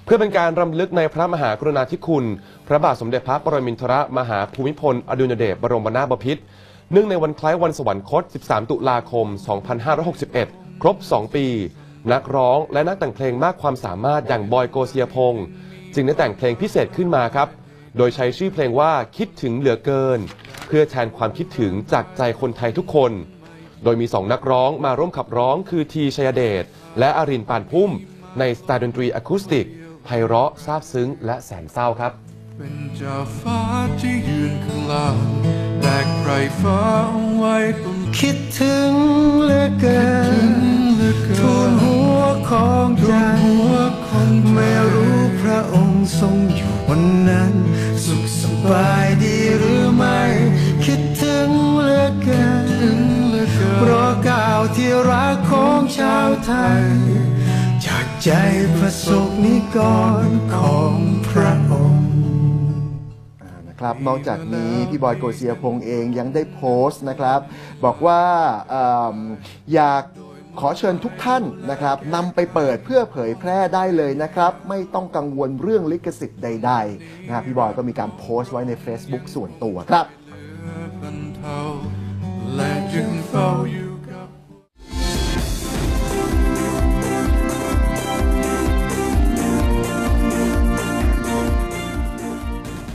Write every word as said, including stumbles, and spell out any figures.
พื่อเป็นการรำลึกในพระมหากรุณาธิคุณพระบาทสมเด็จพระปรมินทรมหาภูมิพลอดุลยเดชบรมนาถบพิตรเนื่องในวันคล้ายวันสวรรคตสิบสามตุลาคมสองพันห้าร้อยหกสิบเอ็ดครบสองปีนักร้องและนักแต่งเพลงมากความสามารถอย่างบอยโกสิยพงศ์จึงได้แต่งเพลงพิเศษขึ้นมาครับโดยใช้ชื่อเพลงว่าคิดถึงเหลือเกินเพื่อแทนความคิดถึงจากใจคนไทยทุกคนโดยมีสองนักร้องมาร่วมขับร้องคือทีชัยเดชและอรินทร์ปานพุ่มในสไตล์ดนตรีอะคูสติกไพเราะซาบซึ้งและแสนเศร้าครับเป็นจ่าฟ้าที่ยืนข้างล่างแบกไพรฟ้าไว้บนคิดถึงเหลือเกินทูลหัวของใจไม่รู้พระองค์ทรงอยู่วันนั้นสุขสบายดีหรือไม่คิดถึงเหลือเกินเพราะก้าวที่รักของชาวไทยจากใจพระสงฆ์นิกรของพระองค์ครับนอกจากนี้พี่บอยโกสิยพงศ์เองยังได้โพสต์นะครับบอกว่าอยากขอเชิญทุกท่านนะครับนำไปเปิดเพื่อเผยแพร่ได้เลยนะครับไม่ต้องกังวลเรื่องลิขสิทธิ์ใดๆนะครับพี่บอยก็มีการโพสต์ไว้ใน Facebook ส่วนตัวครับและจึงเฝ้าอยู่